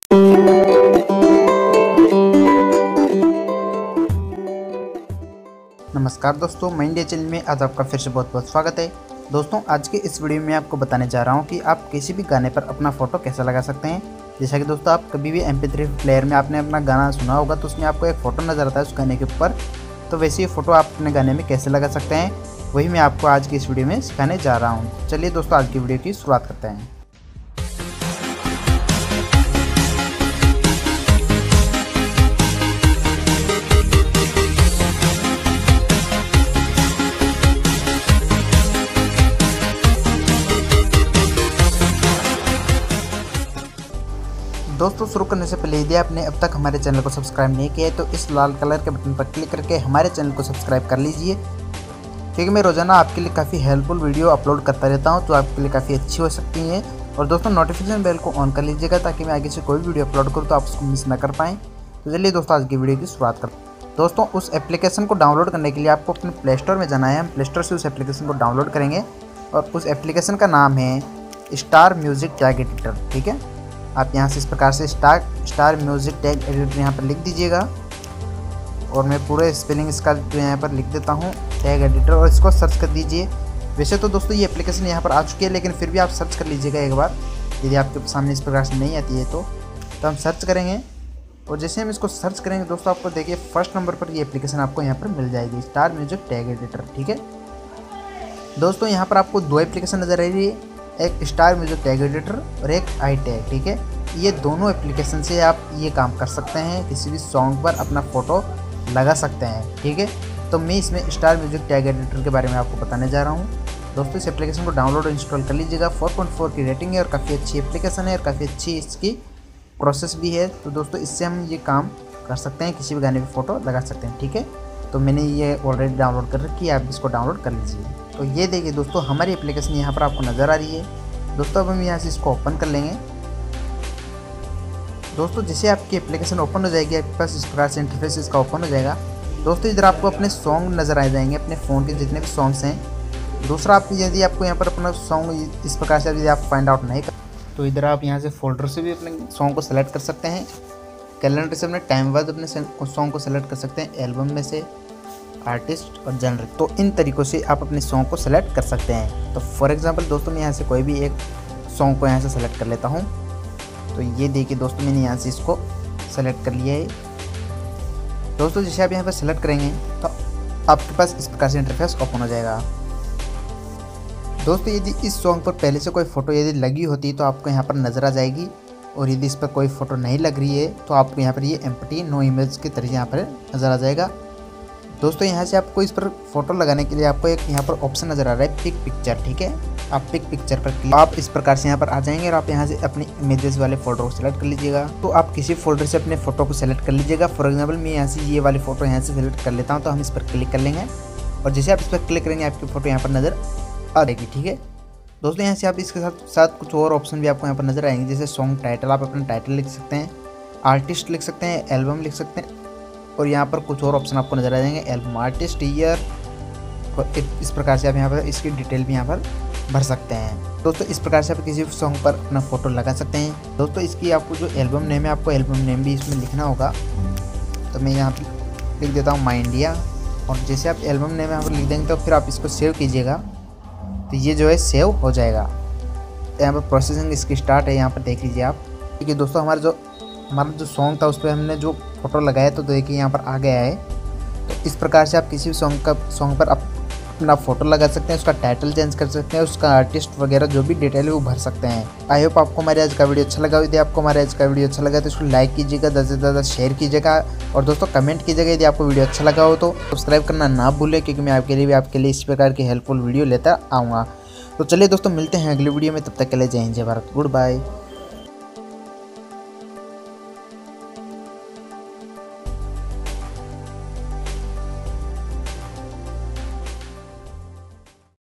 नमस्कार दोस्तों, मैं इंडिया चैनल में आज आपका फिर से बहुत बहुत स्वागत है। दोस्तों, आज के इस वीडियो में आपको बताने जा रहा हूं कि आप किसी भी गाने पर अपना फ़ोटो कैसे लगा सकते हैं। जैसा कि दोस्तों, आप कभी भी MP3 प्लेयर में आपने अपना गाना सुना होगा तो उसमें आपको एक फ़ोटो नज़र आता है उस गाने के ऊपर। तो वैसे ही फ़ोटो आप अपने गाने में कैसे लगा सकते हैं, वही मैं आपको आज की इस वीडियो में सिखाने जा रहा हूँ। चलिए दोस्तों, आज की वीडियो की शुरुआत करते हैं। दोस्तों, शुरू करने से पहले यदि आपने अब तक हमारे चैनल को सब्सक्राइब नहीं किया है तो इस लाल कलर के बटन पर क्लिक करके हमारे चैनल को सब्सक्राइब कर लीजिए, क्योंकि मैं रोज़ाना आपके लिए काफ़ी हेल्पफुल वीडियो अपलोड करता रहता हूं जो आपके लिए काफ़ी अच्छी हो सकती हैं। और दोस्तों, नोटिफिकेशन बेल को ऑन कर लीजिएगा ताकि मैं आगे से कोई वीडियो अपलोड करूँ तो आप उसको मिस ना कर पाएँ। तो चलिए दोस्तों, आज की वीडियो की शुरुआत करते हैं। दोस्तों, उस एप्लीकेशन को डाउनलोड करने के लिए आपको अपने प्ले स्टोर में जाना है। हम प्ले स्टोर से उस एप्लीकेशन को डाउनलोड करेंगे और उस एप्लीकेशन का नाम है स्टार म्यूजिक टैग एडिटर। ठीक है, आप यहाँ से इस प्रकार से स्टार म्यूजिक टैग एडिटर यहाँ पर लिख दीजिएगा और मैं पूरे स्पेलिंग इसका जो यहाँ पर लिख देता हूँ टैग एडिटर, और इसको सर्च कर दीजिए। वैसे तो दोस्तों ये एप्लीकेशन यहाँ पर आ चुकी है, लेकिन फिर भी आप सर्च कर लीजिएगा एक बार, यदि आपके सामने इस प्रकार से नहीं आती है तो हम सर्च करेंगे। और जैसे हम इसको सर्च करेंगे दोस्तों, आपको देखिए फर्स्ट नंबर पर ये एप्लीकेशन आपको यहाँ पर मिल जाएगी, स्टार म्यूजिक टैग एडिटर। ठीक है दोस्तों, यहाँ पर आपको दो एप्लीकेशन नज़र आ रही है, एक स्टार म्यूजिक टैग एडिटर और एक आई टैग। ठीक है, ये दोनों एप्लीकेशन से आप ये काम कर सकते हैं, किसी भी सॉन्ग पर अपना फ़ोटो लगा सकते हैं। ठीक है, तो मैं इसमें स्टार म्यूजिक टैग एडिटर के बारे में आपको बताने जा रहा हूँ। दोस्तों, इस एप्लीकेशन को डाउनलोड और इंस्टॉल कर लीजिएगा। 4.4 की रेटिंग है और काफ़ी अच्छी एप्लीकेशन है और काफ़ी अच्छी इसकी प्रोसेस भी है। तो दोस्तों, इससे हम ये काम कर सकते हैं, किसी भी गाने पर फ़ोटो लगा सकते हैं। ठीक है, तो मैंने ये ऑलरेडी डाउनलोड कर रखी है, आप इसको डाउनलोड कर लीजिए। तो ये देखिए दोस्तों, हमारी एप्लीकेशन यहाँ पर आपको नज़र आ रही है। दोस्तों, अब हम यहाँ से इसको ओपन कर लेंगे। दोस्तों, जैसे आपकी एप्लीकेशन ओपन हो जाएगी, आपके पास इस प्रकार से इंटरफेस इसका ओपन हो जाएगा। दोस्तों, इधर आपको अपने सॉन्ग नज़र आ जाएंगे, अपने फ़ोन के जितने भी सॉन्ग्स हैं। दूसरा, आप यदि आपको यहाँ पर अपना सॉन्ग इस प्रकार से यदि आप फाइंड आउट नहीं कर तो इधर आप यहाँ से फोल्डर से भी अपने सॉन्ग को सेलेक्ट कर सकते हैं। कैलेंडर से अपने टाइम वाइज अपने सॉन्ग को सेलेक्ट कर सकते हैं, एल्बम में से, आर्टिस्ट और जनर। तो इन तरीक़ों से आप अपने सॉन्ग को सेलेक्ट कर सकते हैं। तो फॉर एग्जांपल दोस्तों, मैं यहाँ से कोई भी एक सॉन्ग को यहाँ से सेलेक्ट कर लेता हूँ। तो ये देखिए दोस्तों, मैंने यहाँ से इसको सेलेक्ट कर लिया है। दोस्तों, जैसे आप यहाँ पर सेलेक्ट करेंगे तो आपके पास इस प्रकार से इंटरफेस ओपन हो जाएगा। दोस्तों, यदि इस सॉन्ग पर पहले से कोई फ़ोटो यदि लगी होती तो आपको यहाँ पर नज़र आ जाएगी, और यदि इस पर कोई फ़ोटो नहीं लग रही है तो आपको यहाँ पर ये एम्प्टी नो इमेज के तरीके यहाँ पर नज़र आ जाएगा। दोस्तों, यहाँ से आपको इस पर फोटो लगाने के लिए आपको एक यहाँ पर ऑप्शन नज़र आ रहा है, पिक पिक्चर। ठीक है, आप पिक पिक्चर पर क्लिक, आप इस प्रकार से यहाँ पर आ जाएंगे और आप यहाँ से अपनी इमेजेस वाले फ़ोटो को सेलेक्ट कर लीजिएगा। तो आप किसी फोल्डर से अपने फ़ोटो को सेलेक्ट कर लीजिएगा। फॉर एग्जांपल, मैं यहाँ से ये वाली फ़ोटो यहाँ से सेलेक्ट कर लेता हूँ, तो हम इस पर क्लिक कर लेंगे और जैसे आप इस पर क्लिक करेंगे आपकी फ़ोटो यहाँ पर नज़र आ जाएगी। ठीक है दोस्तों, यहाँ से आप इसके साथ कुछ और ऑप्शन भी आपको यहाँ पर नज़र आएंगे, जैसे सॉन्ग टाइटल, आप अपना टाइटल लिख सकते हैं, आर्टिस्ट लिख सकते हैं, एल्बम लिख सकते हैं, और यहाँ पर कुछ और ऑप्शन आपको नज़र आ जाएंगे, एल्बम, आर्टिस्ट, ईयर, और इस प्रकार से आप यहाँ पर इसकी डिटेल भी यहाँ पर भर सकते हैं। दोस्तों, इस प्रकार से आप किसी भी सॉन्ग पर अपना फ़ोटो लगा सकते हैं। दोस्तों, इसकी आपको जो एल्बम नेम है, आपको एल्बम नेम भी इसमें लिखना होगा। तो मैं यहाँ पर लिख देता हूँ माई इंडिया, और जैसे आप एल्बम नेम यहाँ पर लिख देंगे तो फिर आप इसको सेव कीजिएगा, तो ये जो है सेव हो जाएगा। यहाँ पर प्रोसेसिंग इसकी स्टार्ट है, यहाँ पर देख लीजिए आप। ठीक है दोस्तों, हमारा जो सॉन्ग था उस पर हमने जो फ़ोटो लगाया तो देखिए यहाँ पर आ गया है। तो इस प्रकार से आप किसी भी सॉन्ग पर अपना फ़ोटो लगा सकते हैं, उसका टाइटल चेंज कर सकते हैं, उसका आर्टिस्ट वगैरह जो भी डिटेल है वो भर सकते हैं। आई होप आपको हमारे आज का वीडियो अच्छा लगा। यदि आपको हमारे आज का वीडियो अच्छा लगा तो इसको लाइक कीजिएगा, ज़्यादा से ज़्यादा शेयर कीजिएगा, और दोस्तों कमेंट कीजिएगा यदि आपको वीडियो अच्छा लगा हो तो। सब्सक्राइब करना ना भूलें, क्योंकि मैं आपके लिए इस प्रकार की हेल्पफुल वीडियो लेता आऊँगा। तो चलिए दोस्तों, मिलते हैं अगली वीडियो में, तब तक के लिए जय हिंद, जय भारत, गुड बाय।